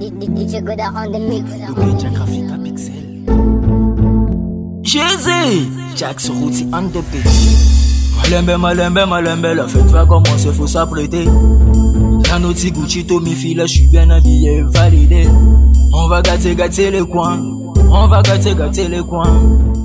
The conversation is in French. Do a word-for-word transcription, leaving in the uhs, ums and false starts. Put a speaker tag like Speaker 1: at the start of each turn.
Speaker 1: D J Goda on the mix.
Speaker 2: Le Jack Africa Pixel. Jésus, Jack Sorouti on the beat. Malembe, malembe, malembe, la fête va commencer, faut s'apprêter. La noti Gucci, Tommy Fila, je suis bien habillé, validé. On va gâter, gâter les coins. On va gâter, gâter les coins.